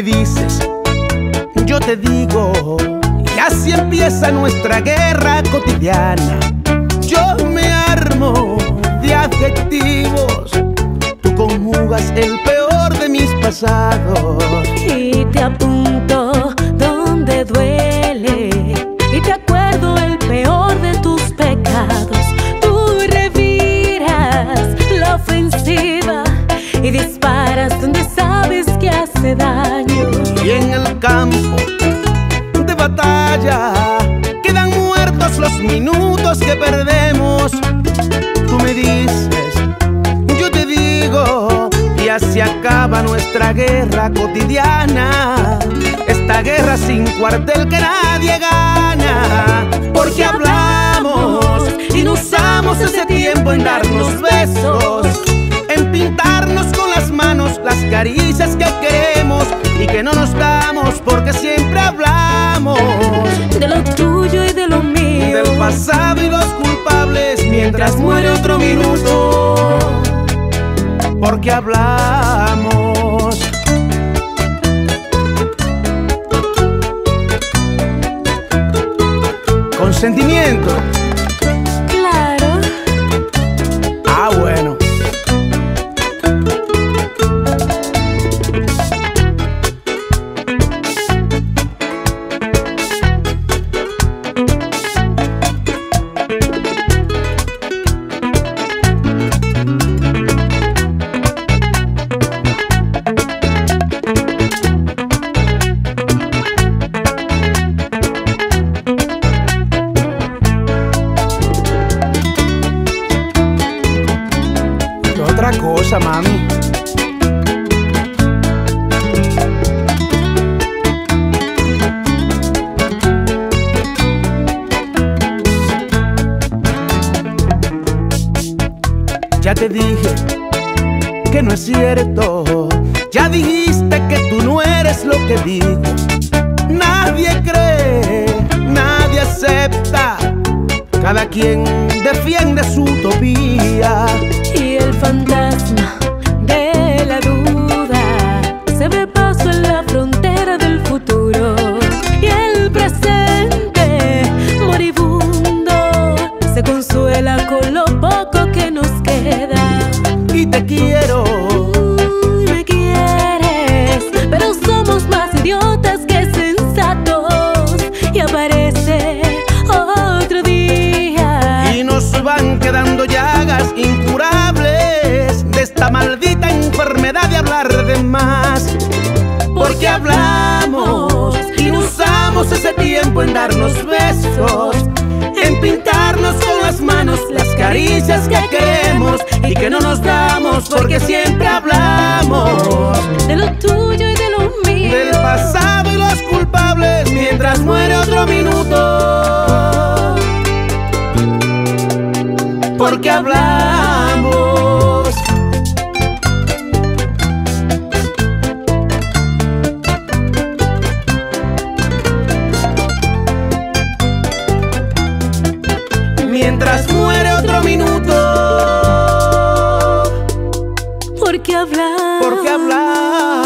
dices, yo te digo, y así empieza nuestra guerra cotidiana. Yo me armo de adjetivos, tú conjugas el peor de mis pasados. Y te apunto donde duele, y te acuerdo el peor de tus pecados. Tú reviras la ofensiva y disparas donde sabes que hace daño. Y en el campo de batalla quedan muertos los minutos que perdemos. Tú me dices, yo te digo, y así acaba nuestra guerra cotidiana. Esta guerra sin cuartel que nadie gana. Porque hablamos y no usamos ese tiempo en darnos besos, en pintarnos con las manos las caricias que queremos y que no nos damos, porque siempre hablamos de lo tuyo y de lo mío, del pasado y los culpables mientras muere otro minuto. Porque hablamos. Con sentimiento. Claro. Ah, bueno. Otra cosa, mami. Ya te dije que no es cierto. Ya dijiste que tú no eres lo que digo. Nadie cree, nadie acepta. Cada quien defiende su utopía. Y el fantasma de la duda se ve paso en la frontera del futuro. Y el presente moribundo se consuela con lo poco que nos queda. Y te quiero. Me quieres, pero somos más idiotas que sensatos. Y aparece otro día Y nos van quedando llagas incurables de esta maldita enfermedad de hablar de más. Porque hablamos y no usamos ese tiempo en darnos besos, en pintarnos con las manos las caricias que queremos y que no nos damos, porque siempre hablamos de lo tuyo y de lo mío, del pasado y los culpables mientras muere otro minuto. Porque hablamos. Mientras muere otro minuto. porque hablamos. Porque hablamos.